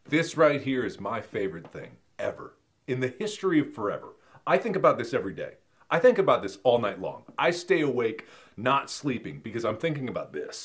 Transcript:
This right here is my favorite thing ever in the history of forever. I think about this every day. I think about this all night long. I stay awake not sleeping because I'm thinking about this.